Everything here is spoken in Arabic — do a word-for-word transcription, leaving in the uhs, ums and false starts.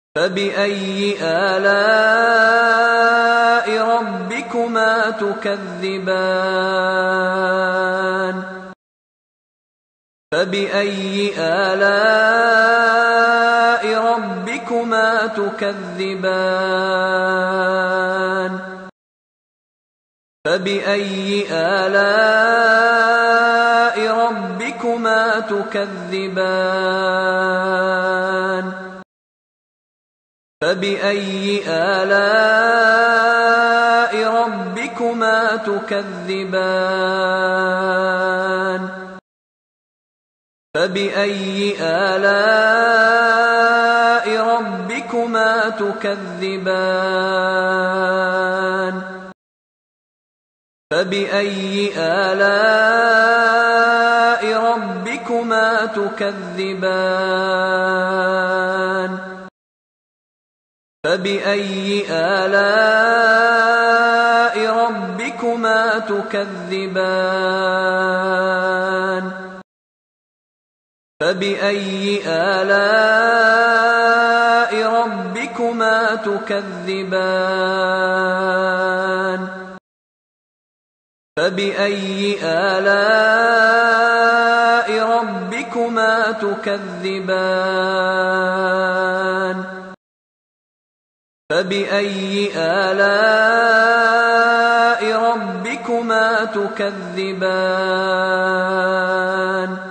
فَبِأَيِّ آلَاءِ رَبِّكُمَا تُكَذِّبَانِ فَبِأَيِّ آلَاءِ رَبِّكُمَا تُكَذِّبَانِ فَبِأَيِّ آلَاءِ رَبِّكُمَا تُكَذِّبَانِ فَبِأَيِّ آلَاءِ رَبِّكُمَا تُكَذِّبَانِ فَبِأَيِّ آلَاءِ رَبِّكُمَا تُكَذِّبَانِ فَبِأَيِّ آلَاءِ رَبِّكُمَا تُكَذِّبَانِ فَبِأَيِّ آلَاءِ رَبِّكُمَا تُكَذِّبَانِ فَبِأَيِّ آلَاءِ رَبِّكُمَا تُكَذِّبَانِ فَبِأَيِّ آلَاءِ رَبِّكُمَا تُكَذِّبَانِ فَبِأَيِّ آلَاءِ رَبِّكُمَا تُكَذِّبَانِ